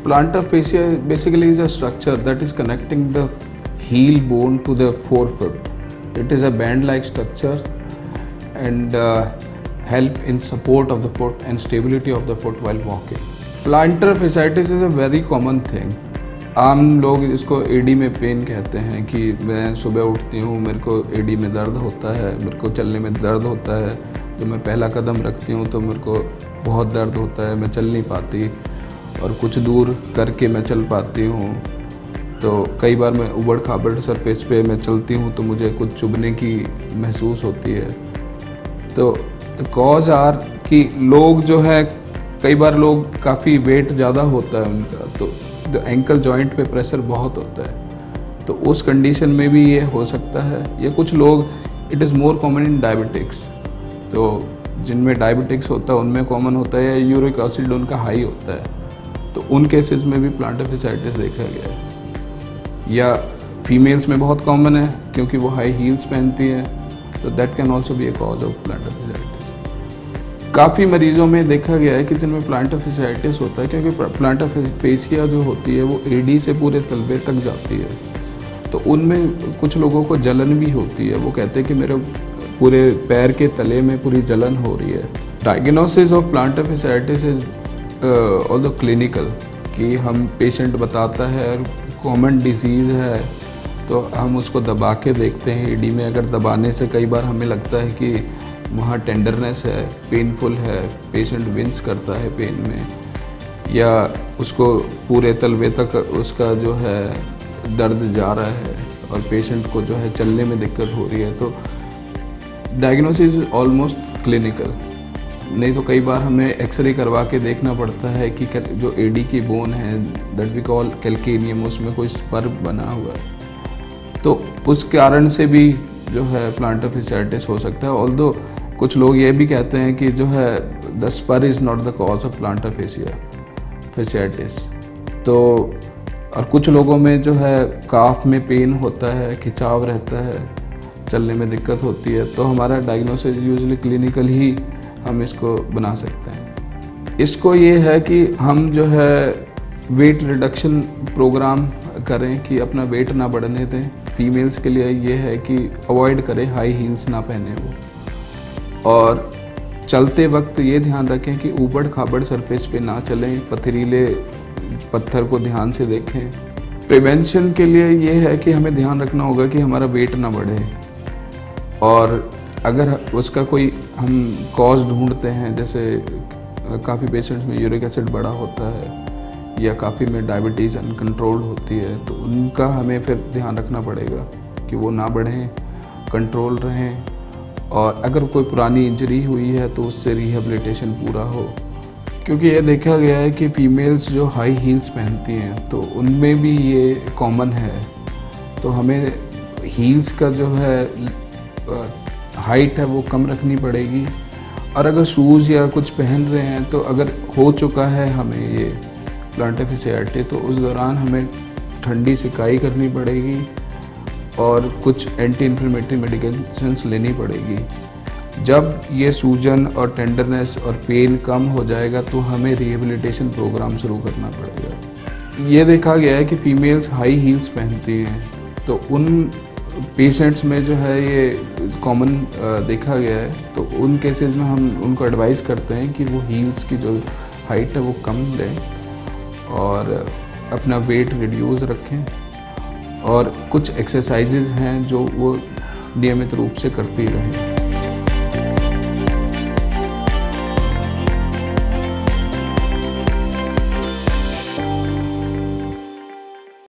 Plantar fascia basically is a structure that is connecting the heel bone to the forefoot. It is a band-like structure and help in support of the foot and stability of the foot while walking. Plantar fasciitis is a very common thing. आम लोग इसको AD में pen कहते हैं कि मैं सुबह उठती हूँ, मेरे को एडी में दर्द होता है, मेरे को चलने में दर्द होता है, जब मैं पहला कदम रखती हूँ तो मेरे को बहुत दर्द होता है, मैं चल नहीं पाती और कुछ दूर करके मैं चल पाती हूँ। तो कई बार मैं उबड़ खाबड़ सरफेस पे मैं चलती हूँ तो मुझे कुछ चुभने की महसूस होती है। तो कॉज आर कि लोग जो है, कई बार लोग काफ़ी वेट ज़्यादा होता है उनका, तो एंकल जॉइंट पे प्रेशर बहुत होता है, तो उस कंडीशन में भी ये हो सकता है। या कुछ लोग, it is more common in diabetics, तो जिनमें डायबिटिक्स होता है उनमें कॉमन होता है, या यूरिक एसिड उनका हाई होता है, तो उन केसेस में भी प्लांटर fasciitis देखा गया है। या फीमेल्स में बहुत कॉमन है क्योंकि वो हाई हील्स पहनती हैं, तो that can also be a cause of plantar fasciitis। काफ़ी मरीजों में देखा गया है कि जिनमें प्लांटर fasciitis होता है, क्योंकि प्लांटर फेसिया जो होती है वो एडी से पूरे तलवे तक जाती है, तो उनमें कुछ लोगों को जलन भी होती है। वो कहते हैं कि मेरे पूरे पैर के तले में पूरी जलन हो रही है। Diagnosis of plantar fasciitis is although clinical, कि हम पेशेंट बताता है कॉमन डिजीज़ है तो हम उसको दबा के देखते हैं एडी में। अगर दबाने से कई बार हमें लगता है कि वहाँ टेंडरनेस है, पेनफुल है, पेशेंट विंस करता है पेन में, या उसको पूरे तलवे तक उसका जो है दर्द जा रहा है और पेशेंट को जो है चलने में दिक्कत हो रही है, तो डायग्नोसिस ऑलमोस्ट क्लिनिकल। नहीं तो कई बार हमें एक्सरे करवा के देखना पड़ता है कि जो एडी की बोन है, दैट वी कॉल कैल्केनियम, उसमें कोई स्पर बना हुआ है, तो उस कारण से भी जो है प्लांटर fasciitis हो सकता है। ऑल्दो कुछ लोग ये भी कहते हैं कि जो है the spur is not the cause of plantar fasciitis। तो और कुछ लोगों में जो है काफ में पेन होता है, खिंचाव रहता है, चलने में दिक्कत होती है, तो हमारा डायग्नोसिस यूजुअली क्लिनिकल ही हम इसको बना सकते हैं। इसको ये है कि हम जो है वेट रिडक्शन प्रोग्राम करें कि अपना वेट ना बढ़ने दें। फीमेल्स के लिए ये है कि अवॉइड करें हाई हील्स ना पहने वो, और चलते वक्त ये ध्यान रखें कि ऊबड़ खाबड़ सरफेस पे ना चलें, पथरीले पत्थर को ध्यान से देखें। प्रिवेंशन के लिए ये है कि हमें ध्यान रखना होगा कि हमारा वेट ना बढ़े, और अगर उसका कोई हम कॉज ढूंढते हैं, जैसे काफ़ी पेशेंट्स में यूरिक एसिड बढ़ा होता है या काफ़ी में डायबिटीज़ अनकंट्रोल्ड होती है, तो उनका हमें फिर ध्यान रखना पड़ेगा कि वो ना बढ़ें, कंट्रोल रहें। और अगर कोई पुरानी इंजरी हुई है तो उससे रिहेबिलिटेशन पूरा हो, क्योंकि ये देखा गया है कि फीमेल्स जो हाई हील्स पहनती हैं तो उनमें भी ये कॉमन है। तो हमें हील्स का जो है हाइट है वो कम रखनी पड़ेगी, और अगर शूज़ या कुछ पहन रहे हैं तो अगर हो चुका है हमें ये प्लांटर fasciitis तो उस दौरान हमें ठंडी सिकाई करनी पड़ेगी और कुछ एंटी इन्फ्लेमेटरी मेडिकेशंस लेनी पड़ेगी। जब ये सूजन और टेंडरनेस और पेन कम हो जाएगा तो हमें रिहेबिलिटेशन प्रोग्राम शुरू करना पड़ेगा। ये देखा गया है कि फीमेल्स हाई हील्स पहनती हैं, तो उन पेशेंट्स में जो है ये कॉमन देखा गया है, तो उन केसेस में हम उनको एडवाइस करते हैं कि वो हील्स की जो हाइट है वो कम लें और अपना वेट रिड्यूस रखें, और कुछ एक्सरसाइजेज हैं जो वो नियमित रूप से करती रहें।